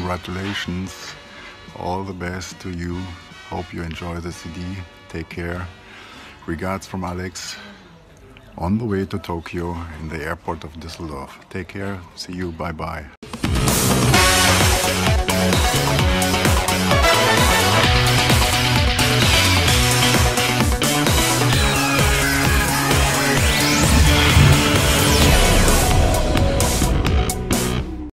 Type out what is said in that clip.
congratulations. All the best to you. Hope you enjoy the CD. Take care. Regards from Alex. On the way to Tokyo in the airport of Düsseldorf. Take care. See you. Bye bye.